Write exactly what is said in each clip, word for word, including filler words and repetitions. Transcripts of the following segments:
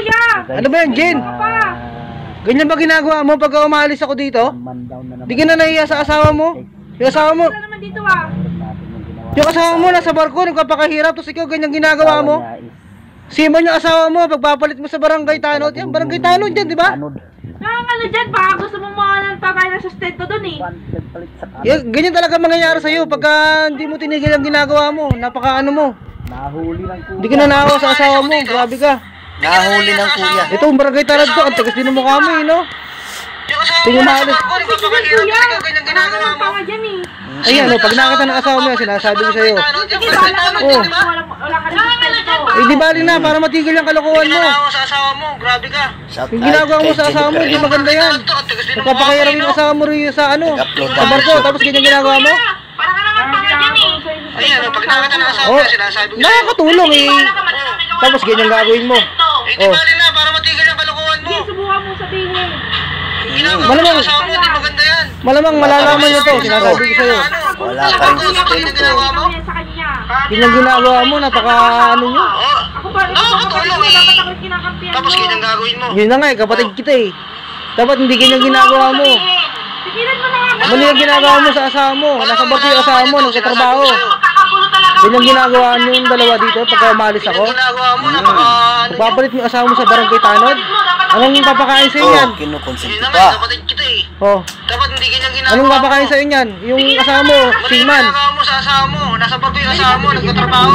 kuya! Ano ba yan, Jen? Pa! Ganyan ba ginagawa mo pag umalis ako dito? Di ka na nahiya sa asawa mo? Yung asawa mo, Wala naman dito ah! yung asawa mo nasa barko, nagpapakahirap, tapos ikaw ganyan ginagawa mo? Simon yung asawa mo, pagpapalit mo sa barangay tanod, yan, barangay tanod yan, di ba? Nang ano dyan, baka gusto mo mga ng tatay na sustento dun eh. Yan, ganyan talaga mangyayari sa'yo pagka hindi mo tinigil ang ginagawa mo, napaka ano mo. Nahuli ng kuya. Hindi ka nanakaw sa asawa mo, grabe ka. Nahuli ng kuya. Ito, ang barangay tanod to, ang tagas din ng mukha mo eh, no? Tingnan mo alis. Sige kuya! Ginagawa mo? Wala dyan eh. Ayan, no, pag nakita ng asawa mo yan, sinasabi ko sa'yo. Sige, wala naman Oh. dyan. Wala, wala ka ng sustento. Eh, di bali na, para matigil ang kalokohan mo. sa asawa mo, grabe ka. Yung ginagawa mo sa asawa mo, hindi maganda yan. Nagpapakahirap yung asawa mo rin sa ano, sa barko, tapos ganyan ginagawa mo. Para ka naman tanga dyan eh. Ayan, pag nakita ng asawa Oh, mo, sinasabi ko sa'yo. nakakatulong eh. Tapos ganyan gagawin mo. Eh, di Oh. bali na, para matigil ang kalokohan mo. Sige, subukan mo sabihin. Ginagawa mo Malamang- sa asawa mo, di maganda yan. Malamang malalaman nyo to, sinasabi ko sa'yo. Wala ka rin sustento. Sa kanya. Ganyan ginagawa mo, napaka ano nyo. Oo. Ako ba? Nakakatulong eh. Dapat ako kinakampihan mo. Tapos ganyan gagawin mo. Yun na nga eh, kapatid kita eh. Dapat hindi ganyan ginagawa mo. Tigilan mo na nga. Mali ang ginagawa mo sa asawa mo. Nasa barko yung asawa mo, nagtatrabaho. Magkakagulo talaga. Ganyan ginagawa nyo yung dalawa dito pagka umalis ako. Ganyan ginagawa mo, napaka... Papalit mo yung asawa mo sa barangay tanod. Anong papakain sa'yo yan? Oh, kinukonsente Yun na pa. nga, kapatid kita eh. Oh, Dapat hindi ganyan ginagawa anong mo. papakain sa'yo yan? Yung asawa mo, Mali yung seaman. ginagawa mo sa asawa mo. Nasa barko yung asawa mo, nagtatrabaho.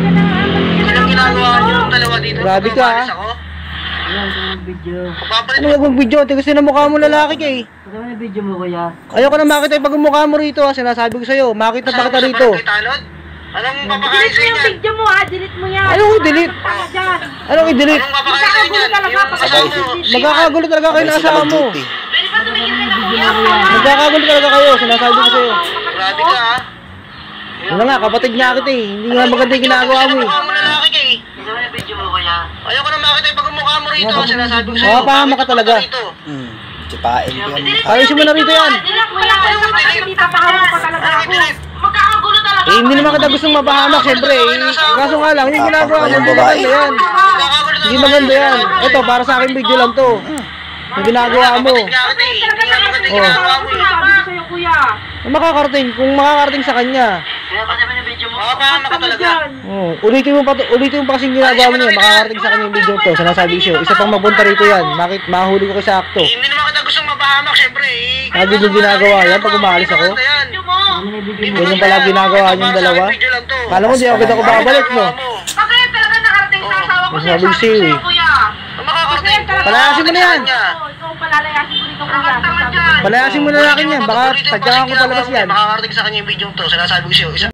Ganyan ginagawa nyo yung dalawa dito. Grabe Pag ka, umalis ah. ako, Ayan, yung video. pagpapalit Ano yung video? Tigas din ang mukha mo lalaki ka eh. Ano yung video mo kuya? Ayoko na makita yung pagmumukha mo rito ha. Sinasabi ko sa'yo, makita pa kita rito. Anong papakain Delete mo sa yung inyan? video mo ha. Delete mo yan. Anong i-delete? Tanga dyan. Anong i-delete? Anong papakain sa inyan? Magkakagulo talaga Yung pag- asawa mo. Magkakagulo talaga kayo ng asawa mo. Pwede ba tumigil ka na kuya? Magkakagulo talaga kayo, sinasabi ko sa'yo. Grabe ka ah. Yun na nga, kapatid niya kita eh. Hindi nga maganda yung ginagawa mo eh. Mukha mo lalaki ka eh. Ano yung video mo kuya? Ayoko na makita yung pagmumukha mo rito. Sinasabi ko sa'yo. Mapapahama ka talaga. Hmm. Tsipain ko yan. Ayusin mo na rito yan. Delete mo yan. Kaya kapag hindi papahawak pa talaga ako. Magkakagulo talaga. Eh, hindi naman kita gustong mapahamak, syempre eh. Kaso nga lang, yung ginagawa mo, hindi maganda yan. Hindi maganda yan. Ito, para sa akin video lang to. Yung ginagawa mo. Talaga na kasi Oh. ginagawa ko. Sabi ko sa'yo kuya. Makakarating, kung makakarating sa kanya. Kuya, pati mo yung video mo. Makapahama ka Tama talaga. dyan. Oh, ulitin mo pa to, ulitin mo pa kasing ginagawa mo niya, makakarating sa kanya yung video to. Sinasabi ko sa'yo, isa pang mapunta rito yan. Bakit mahuli ko kayo sa akto? Eh, Hindi naman kita gustong mapahamak, syempre eh. Lagi yung ginagawa yan pag umalis ako. Video mo. Ganyan pala ginagawa niyong dalawa. Kala mo di ako kita ko babalik mo. Kasi talaga nakarating sa asawa ko. Sabi ko sa'yo eh. Kuya. Makakarating. Palayasin mo na yan. Oo, ikaw palalayasin ko dito kuya. Sabi ko. Palayasin mo na nakin yan, baka sadyakan ko palabas yan. Makakarating sa kanya yung video to. Sinasabi ko sa'yo. Isa